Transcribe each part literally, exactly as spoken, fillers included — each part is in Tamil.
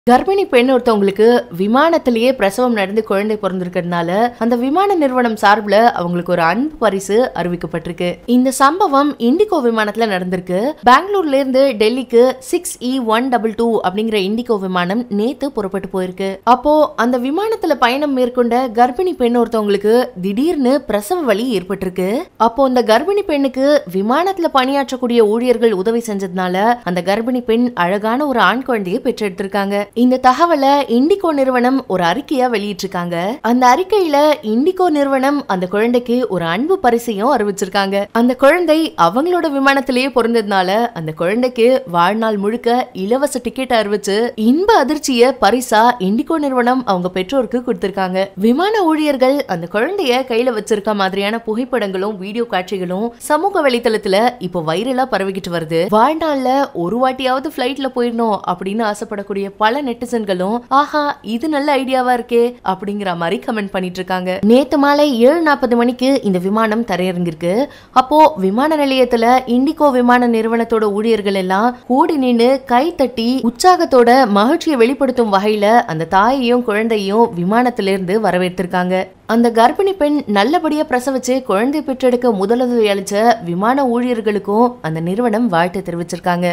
கர்ப்பிணி பெண் ஒருத்தவங்களுக்கு விமானத்திலேயே பிரசவம் நடந்து குழந்தை பிறந்திருக்கிறதுனால அந்த விமான நிறுவனம் சார்பில் அவங்களுக்கு ஒரு அன்பு பரிசு அறிவிக்கப்பட்டிருக்கு. இந்த சம்பவம் இண்டிகோ விமானத்துல நடந்திருக்கு. பெங்களூர்ல இருந்து டெல்லிக்கு six E one double two அப்படிங்கிற இண்டிகோ விமானம் நேத்து புறப்பட்டு போயிருக்கு. அப்போ அந்த விமானத்துல பயணம் மேற்கொண்ட கர்ப்பிணி பெண் ஒருத்தவங்களுக்கு திடீர்னு பிரசவ வலி ஏற்பட்டிருக்கு. அப்போ அந்த கர்ப்பிணி பெண்ணுக்கு விமானத்துல பணியாற்றக்கூடிய ஊழியர்கள் உதவி செஞ்சதுனால அந்த கர்ப்பிணி பெண் அழகான ஒரு ஆண் குழந்தையை பெற்றெடுத்திருக்காங்க. இந்த தகவலை இண்டிகோ நிறுவனம் ஒரு அறிக்கையா வெளியிட்டிருக்காங்க. அந்த அறிக்கையில இண்டிகோ நிறுவனம் அந்த குழந்தைக்கு ஒரு அன்பு பரிசையும் அறிவிச்சிருக்காங்க. அந்த குழந்தை அவங்களோட விமானத்திலேயே பிறந்ததுனால அந்த குழந்தைக்கு வாழ்நாள் முழுக்க இலவச டிக்கெட் அறிவிச்சு இன்ப அதிர்ச்சிய பரிசா இண்டிகோ நிறுவனம் அவங்க பெற்றோருக்கு கொடுத்திருக்காங்க. விமான ஊழியர்கள் அந்த குழந்தைய கையில வச்சிருக்க மாதிரியான புகைப்படங்களும் வீடியோ காட்சிகளும் சமூக வலைதளத்துல இப்போ வைரலா பரவிக்கிட்டு வருது. வாழ்நாள்ல ஒரு வாட்டியாவது பிளைட்ல போயிடணும் அப்படின்னு ஆசைப்படக்கூடிய பல நெட்டிசன்களும் ஆஹா இது நல்ல ஐடியாவா இருக்கே அப்படிங்கிற மாதிரி கமெண்ட் பண்ணிட்டு இருக்காங்க. நேத்து மாலை ஏழு நாற்பது மணிக்கு இந்த விமானம் தரையிறங்கிருக்கு. அப்போ விமான நிலையத்துல இண்டிகோ விமான நிறுவனத்தோட ஊழியர்கள் எல்லாம் கூடி நின்று கை தட்டி உற்சாகத்தோட மகிழ்ச்சியை வெளிப்படுத்தும் வகையில அந்த தாயையும் குழந்தையும் விமானத்திலிருந்து வரவேற்றிருக்காங்க. அந்த கர்ப்பிணி பெண் நல்லபடியா பிரசவிச்சு குழந்தை பெற்றெடுக்க முதலுதவி அளிச்ச விமான ஊழியர்களுக்கும் அந்த நிறுவனம் வாழ்த்து தெரிவிச்சிருக்காங்க.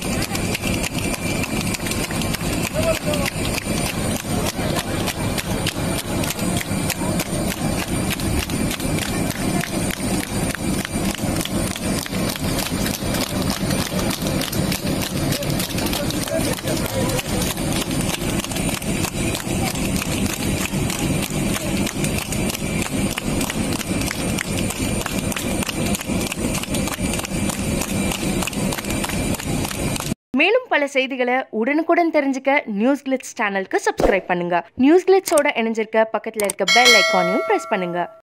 மேலும் பல செய்திகளை உடனுக்குடன் தெரிஞ்சுக்க நியூஸ் கிளிட்ஸ் சேனலுக்கு சப்ஸ்கிரைப் பண்ணுங்க. நியூஸ் கிளிட்ஸோட இணைஞ்சிருக்க பக்கத்துல இருக்க பெல் ஐகானையும் பிரஸ் பண்ணுங்க.